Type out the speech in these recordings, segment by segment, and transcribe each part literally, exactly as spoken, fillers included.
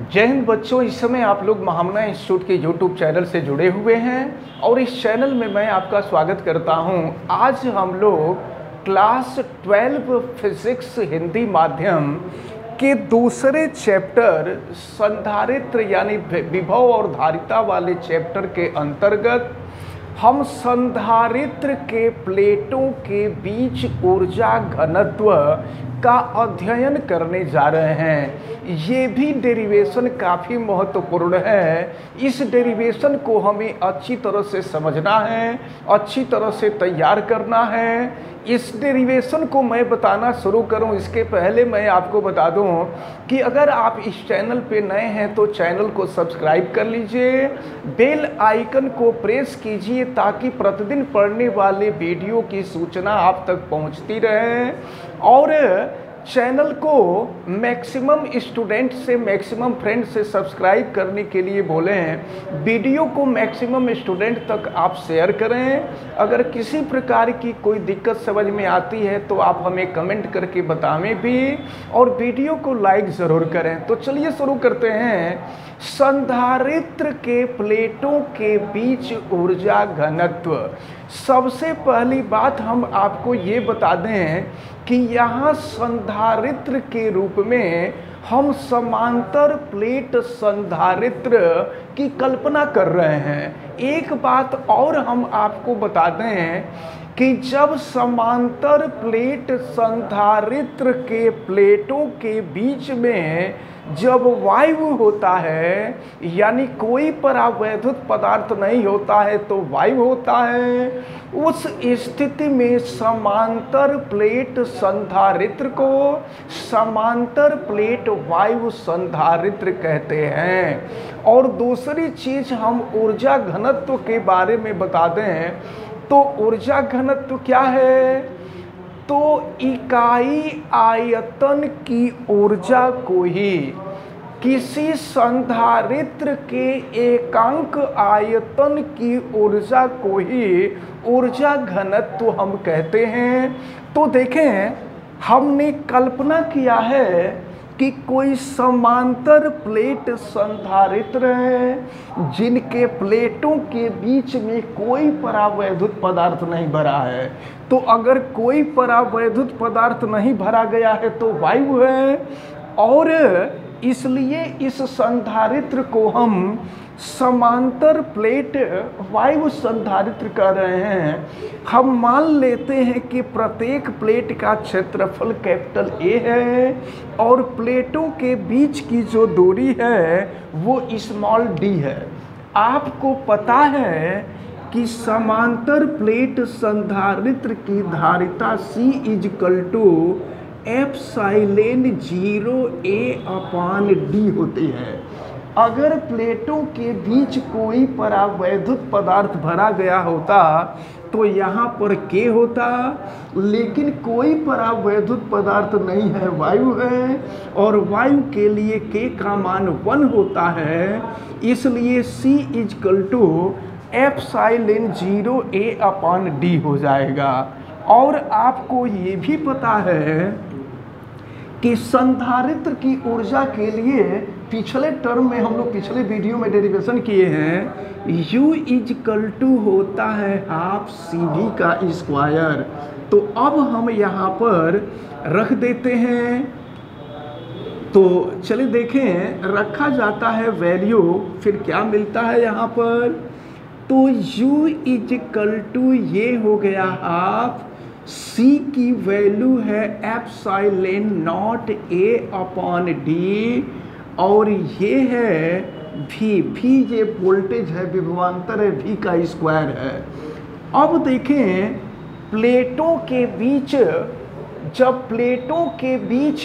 जय हिंद बच्चों, इस समय आप लोग महामना इंस्टीट्यूट के यूट्यूब चैनल से जुड़े हुए हैं और इस चैनल में मैं आपका स्वागत करता हूं। आज हम लोग क्लास ट्वेल्व फिजिक्स हिंदी माध्यम के दूसरे चैप्टर संधारित्र यानी विभव और धारिता वाले चैप्टर के अंतर्गत हम संधारित्र के प्लेटों के बीच ऊर्जा घनत्व का अध्ययन करने जा रहे हैं। ये भी डेरिवेशन काफ़ी महत्वपूर्ण है। इस डेरिवेशन को हमें अच्छी तरह से समझना है, अच्छी तरह से तैयार करना है। इस डेरिवेशन को मैं बताना शुरू करूं इसके पहले मैं आपको बता दूं कि अगर आप इस चैनल पे नए हैं तो चैनल को सब्सक्राइब कर लीजिए, बेल आइकन को प्रेस कीजिए ताकि प्रतिदिन पढ़ने वाले वीडियो की सूचना आप तक पहुंचती रहे। और चैनल को मैक्सिमम स्टूडेंट से मैक्सिमम फ्रेंड से सब्सक्राइब करने के लिए बोलें। वीडियो को मैक्सिमम स्टूडेंट तक आप शेयर करें। अगर किसी प्रकार की कोई दिक्कत समझ में आती है तो आप हमें कमेंट करके बतावें भी और वीडियो को लाइक ज़रूर करें। तो चलिए शुरू करते हैं। संधारित्र के प्लेटों के बीच ऊर्जा घनत्व। सबसे पहली बात हम आपको ये बता दें कि यहाँ संधारित्र के रूप में हम समांतर प्लेट संधारित्र की कल्पना कर रहे हैं। एक बात और हम आपको बता दें कि जब समांतर प्लेट संधारित्र के प्लेटों के बीच में जब वायु होता है यानी कोई परावैद्युत पदार्थ नहीं होता है तो वायु होता है, उस स्थिति में समांतर प्लेट संधारित्र को समांतर प्लेट वायु संधारित्र कहते हैं। और दूसरी चीज हम ऊर्जा घनत्व के बारे में बता दें तो ऊर्जा घनत्व क्या है, तो इकाई आयतन की ऊर्जा को ही किसी संधारित्र के एकांक आयतन की ऊर्जा को ही ऊर्जा घनत्व हम कहते हैं। तो देखें, हमने कल्पना किया है कि कोई समांतर प्लेट संधारित्र है जिनके प्लेटों के बीच में कोई परावैद्युत पदार्थ नहीं भरा है। तो अगर कोई परावैद्युत पदार्थ नहीं भरा गया है तो वायु है, और इसलिए इस संधारित्र को हम समांतर प्लेट वायु संधारित्र कर रहे हैं। हम मान लेते हैं कि प्रत्येक प्लेट का क्षेत्रफल कैपिटल ए है और प्लेटों के बीच की जो दूरी है वो स्मॉल डी है। आपको पता है कि समांतर प्लेट संधारित्र की धारिता C is equal to epsilon zero A upon D होती है। अगर प्लेटों के बीच कोई परावैद्युत पदार्थ भरा गया होता तो यहाँ पर K होता, लेकिन कोई परावैद्युत पदार्थ नहीं है, वायु है, और वायु के लिए K का मान वन होता है। इसलिए C is equal to epsilon zero A upon D हो जाएगा। और आपको ये भी पता है कि संधारित्र की ऊर्जा के लिए पिछले टर्म में हम लोग पिछले वीडियो में डेरिवेशन किए हैं, U इजकल टू होता है हाफ सी डी का स्क्वायर। तो अब हम यहाँ पर रख देते हैं। तो चलिए देखें, रखा जाता है वैल्यू, फिर क्या मिलता है यहाँ पर, तो U इजकल टू ये हो गया हाफ, C की वैल्यू है epsilon not A upon D, और ये है V, V ये वोल्टेज है, विभवांतर है, V का स्क्वायर है। अब देखें, प्लेटों के बीच जब प्लेटों के बीच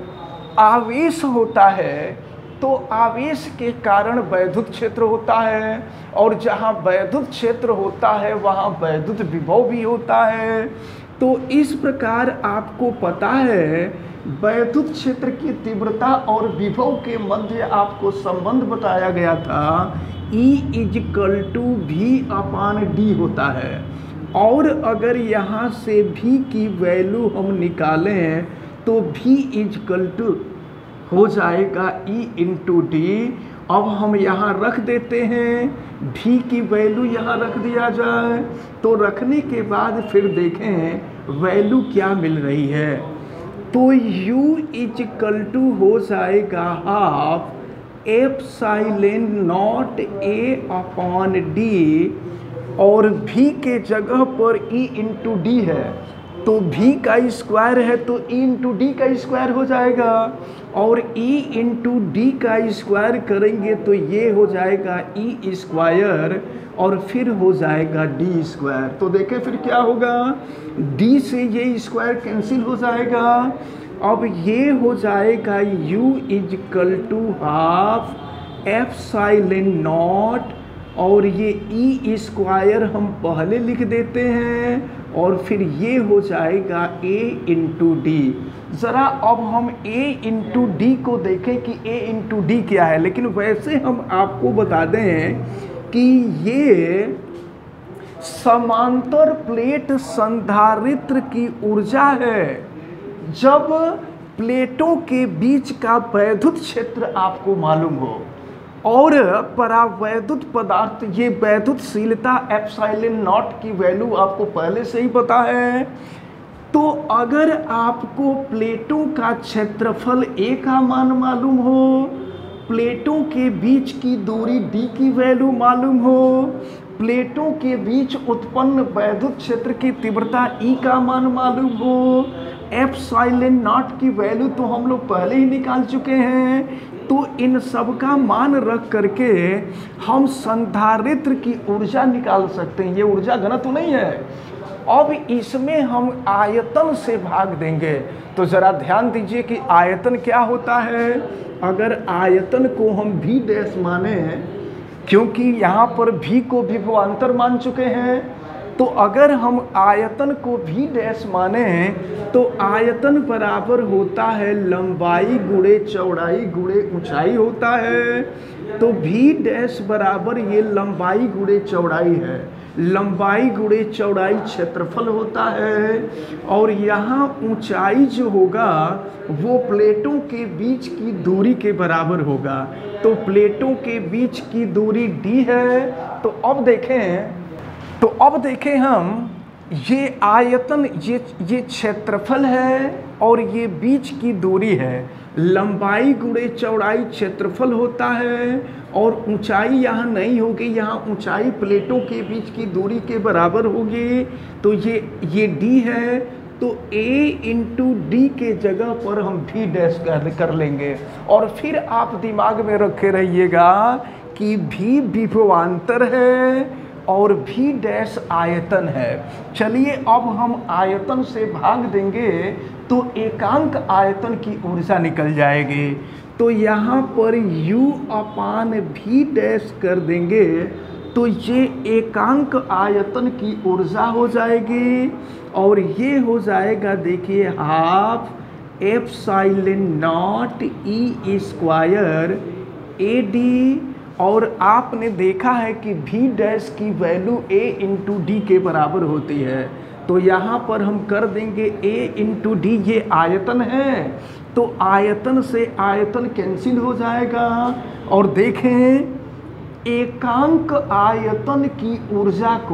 आवेश होता है तो आवेश के कारण वैद्युत क्षेत्र होता है, और जहाँ वैद्युत क्षेत्र होता है वहाँ वैद्युत विभव भी होता है। तो इस प्रकार आपको पता है वैद्युत क्षेत्र की तीव्रता और विभव के मध्य आपको संबंध बताया गया था, E is equal to V upon D होता है। और अगर यहाँ से V की वैल्यू हम निकालें तो V इजकल टू हो जाएगा ई इंटू डी। अब हम यहाँ रख देते हैं, डी की वैल्यू यहाँ रख दिया जाए। तो रखने के बाद फिर देखें वैल्यू क्या मिल रही है। तो u इज इक्वल टू हो जाएगा half epsilon not A upon D, और v के जगह पर e इंटू डी है, तो v का स्क्वायर है तो e इंटू डी का स्क्वायर हो जाएगा, और e इंटू डी का स्क्वायर करेंगे तो ये हो जाएगा e स्क्वायर, और फिर हो जाएगा डी स्क्वायर। तो देखें फिर क्या होगा, d से ये स्क्वायर कैंसिल हो जाएगा। अब ये हो जाएगा u is equal to half epsilon not, और ये ई स्क्वायर हम पहले लिख देते हैं, और फिर ये हो जाएगा a इंटू डी। ज़रा अब हम a इंटू डी को देखें कि a इंटू डी क्या है। लेकिन वैसे हम आपको बता दें कि ये समांतर प्लेट संधारित्र की ऊर्जा है। जब प्लेटों के बीच का वैद्युत क्षेत्र आपको मालूम हो और परावैद्युत पदार्थ, ये वैद्युतशीलता एप्सिलॉन नॉट की वैल्यू आपको पहले से ही पता है, तो अगर आपको प्लेटों का क्षेत्रफल ए का मान मालूम हो, प्लेटों के बीच की दूरी डी की वैल्यू मालूम हो, प्लेटों के बीच उत्पन्न वैद्युत क्षेत्र की तीव्रता ई का मान मालूम हो, एप्सिलॉन नॉट की वैल्यू तो हम लोग पहले ही निकाल चुके हैं, तो इन सब का मान रख करके हम संधारित्र की ऊर्जा निकाल सकते हैं। ये ऊर्जा घनत्व नहीं है। अब इसमें हम आयतन से भाग देंगे। तो ज़रा ध्यान दीजिए कि आयतन क्या होता है। अगर आयतन को हम भी डैश माने, क्योंकि यहाँ पर भी को विभवांतर मान चुके हैं, तो अगर हम आयतन को भी डैश माने तो आयतन बराबर होता है लंबाई गुणे चौड़ाई गुणे ऊंचाई होता है। तो भी डैश बराबर ये लंबाई गुणे चौड़ाई है, लंबाई गुणे चौड़ाई क्षेत्रफल होता है, और यहाँ ऊंचाई जो होगा वो प्लेटों के बीच की दूरी के बराबर होगा। तो प्लेटों के बीच की दूरी डी है। तो अब देखें तो अब देखें हम ये आयतन, ये ये क्षेत्रफल है और ये बीच की दूरी है। लंबाई गुणे चौड़ाई क्षेत्रफल होता है, और ऊंचाई यहाँ नहीं होगी, यहाँ ऊंचाई प्लेटों के बीच की दूरी के बराबर होगी। तो ये ये d है, तो a इंटू डी के जगह पर हम भी डैश कर कर लेंगे। और फिर आप दिमाग में रखे रहिएगा कि भी विभवांतर है और भी डैश आयतन है। चलिए अब हम आयतन से भाग देंगे तो एकांक आयतन की ऊर्जा निकल जाएगी। तो यहाँ पर u अपान भी डैश कर देंगे तो ये एकांक आयतन की ऊर्जा हो जाएगी, और ये हो जाएगा देखिए half epsilon not E square A D. और आपने देखा है कि भी डैश की वैल्यू a इंटू डी के बराबर होती है। तो यहाँ पर हम कर देंगे a इंटू डी, ये आयतन है, तो आयतन से आयतन कैंसिल हो जाएगा। और देखें एकांक आयतन की ऊर्जा को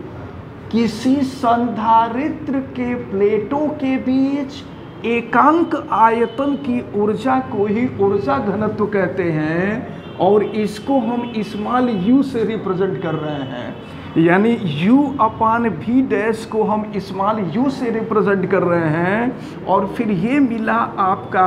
किसी संधारित्र के प्लेटों के बीच एकांक आयतन की ऊर्जा को ही ऊर्जा घनत्व कहते हैं, और इसको हम स्मॉल u से रिप्रेजेंट कर रहे हैं। यानी u अपान भी डैश को हम स्मॉल u से रिप्रेजेंट कर रहे हैं। और फिर ये मिला आपका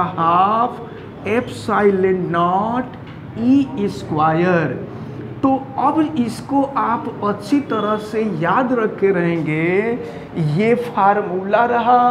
half epsilon not E square. तो अब इसको आप अच्छी तरह से याद रखे रहेंगे। ये फार्मूला रहा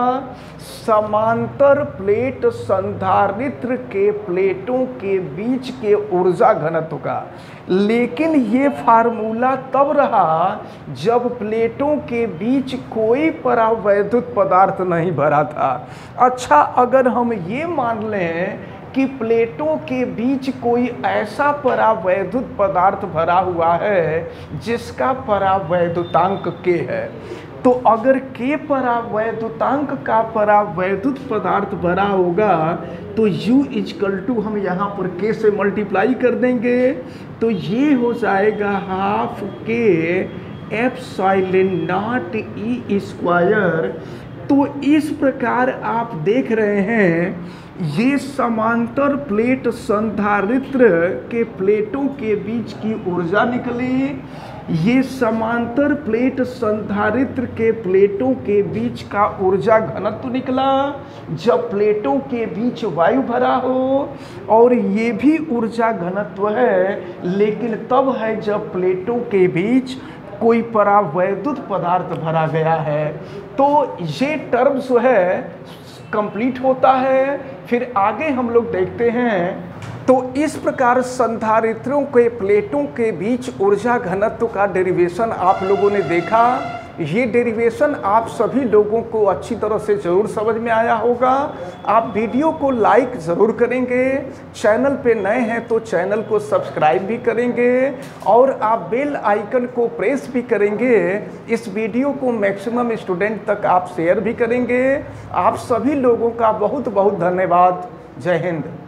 समांतर प्लेट संधारित्र के प्लेटों के बीच के ऊर्जा घनत्व का। लेकिन ये फार्मूला तब रहा जब प्लेटों के बीच कोई परावैद्युत पदार्थ नहीं भरा था। अच्छा, अगर हम ये मान लें कि प्लेटों के बीच कोई ऐसा परावैद्युत पदार्थ भरा हुआ है जिसका परावैद्युतांक k है, तो अगर के परावैद्युतांक का परावैद्युत पदार्थ भरा होगा तो U इजकल टू हम यहाँ पर के से मल्टीप्लाई कर देंगे, तो ये हो जाएगा हाफ के एप्सिलॉन नॉट ई स्क्वायर। तो इस प्रकार आप देख रहे हैं ये समांतर प्लेट संधारित्र के प्लेटों के बीच की ऊर्जा निकली, ये समांतर प्लेट संधारित्र के प्लेटों के बीच का ऊर्जा घनत्व निकला जब प्लेटों के बीच वायु भरा हो, और ये भी ऊर्जा घनत्व है लेकिन तब है जब प्लेटों के बीच कोई परावैद्युत पदार्थ भरा गया है। तो ये टर्म जो है कंप्लीट होता है। फिर आगे हम लोग देखते हैं, तो इस प्रकार संधारित्रों के प्लेटों के बीच ऊर्जा घनत्व का डेरिवेशन आप लोगों ने देखा। ये डेरिवेशन आप सभी लोगों को अच्छी तरह से ज़रूर समझ में आया होगा। आप वीडियो को लाइक ज़रूर करेंगे, चैनल पे नए हैं तो चैनल को सब्सक्राइब भी करेंगे और आप बेल आइकन को प्रेस भी करेंगे। इस वीडियो को मैक्सिमम स्टूडेंट तक आप शेयर भी करेंगे। आप सभी लोगों का बहुत बहुत धन्यवाद। जय हिंद।